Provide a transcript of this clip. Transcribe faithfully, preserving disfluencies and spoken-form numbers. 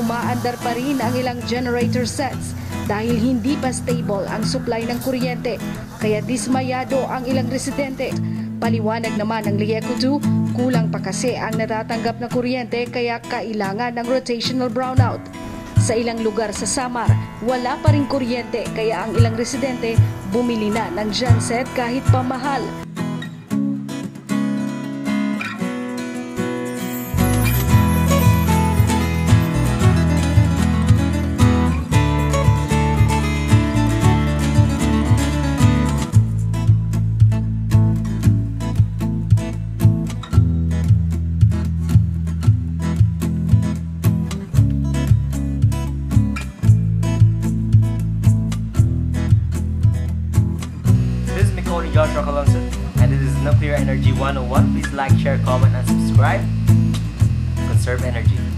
umaandar pa rin ang ilang generator sets dahil hindi pa stable ang supply ng kuryente. Kaya dismayado ang ilang residente. Paliwanag naman ng Lieco two, kulang pa kasi ang natatanggap na kuryente kaya kailangan ng rotational brownout. Sa ilang lugar sa Samar, wala pa rin kuryente kaya ang ilang residente bumili na ng genset kahit pamahal. Joshua Colonson, and this is Nuclear Energy one oh one. Please like, share, comment, and subscribe. Conserve energy.